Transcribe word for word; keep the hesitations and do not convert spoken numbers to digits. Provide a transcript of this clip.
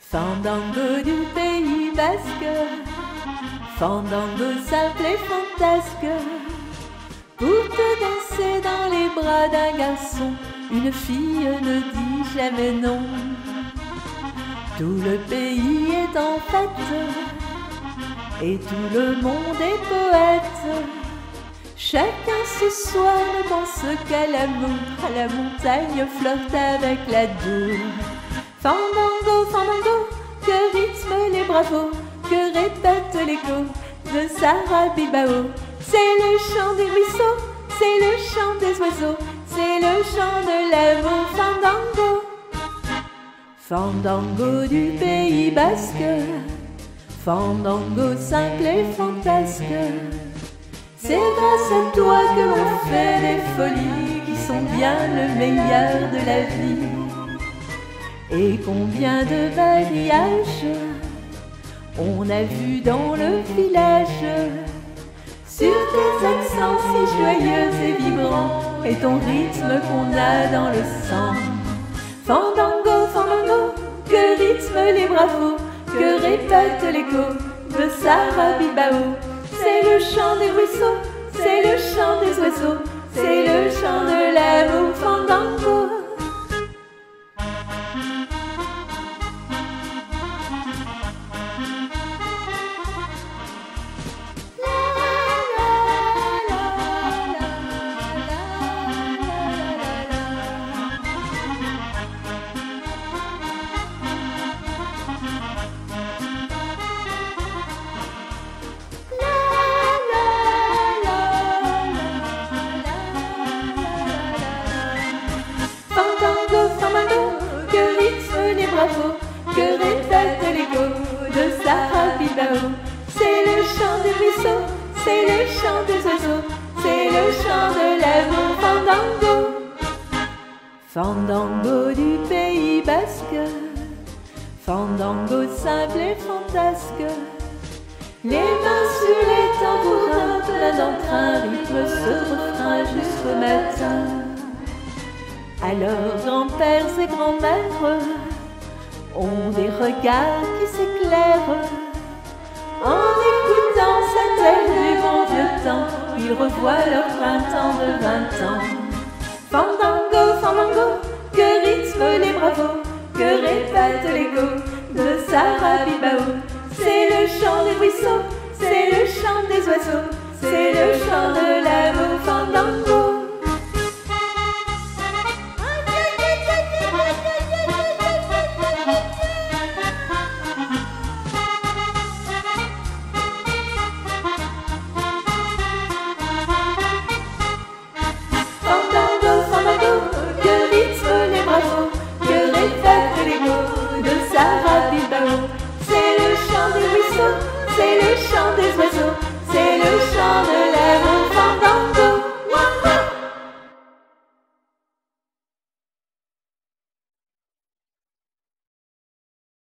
Fandango du Pays Basque, fandango simple et fantasque, pour te danser dans les bras d'un garçon, une fille ne dit jamais non. Tout le pays est en fête, et tout le monde est poète. Chacun ce soir ne pense qu'à l'amour, à la montagne flirte avec la dour. Fandango, fandango, que rythment les bravos, que répète l'écho de Sarabibao. C'est le chant des ruisseaux, c'est le chant des oiseaux, c'est le chant de l'amour. Fandango, fandango du Pays Basque, fandango simple et fantasque. C'est grâce à toi que l'on fait des folies qui sont bien le meilleur de la vie. Et combien de mariages on a vu dans le village, sur tes accents si joyeux et vibrants, et ton rythme qu'on a dans le sang. Fandango, fandango, que rythment les bravos, que répète l'écho de Sarabibao. C'est le chant des ruisseaux, c'est le chant des oiseaux, c'est le chant de l'amour. Fandango. Que rythment les bravos, que répète l'écho de Sarabibao. C'est le chant des ruisseaux, c'est le chant des oiseaux, c'est le chant de l'amour. Fandango, fandango du Pays Basque, fandango simple et fantasque. Les mains sur les tambourins, plein d'entrain, rythme ce refrain jusqu'au matin. Alors grands-pères et grands-mères ont des regards qui s'éclairent. En écoutant cette air du bon vieux temps, ils revoient leur printemps de vingt ans. Fandango, fandango, que rythment les bravos, que répète l'écho de Sarabibao. C'est le chant des ruisseaux, c'est le chant des oiseaux,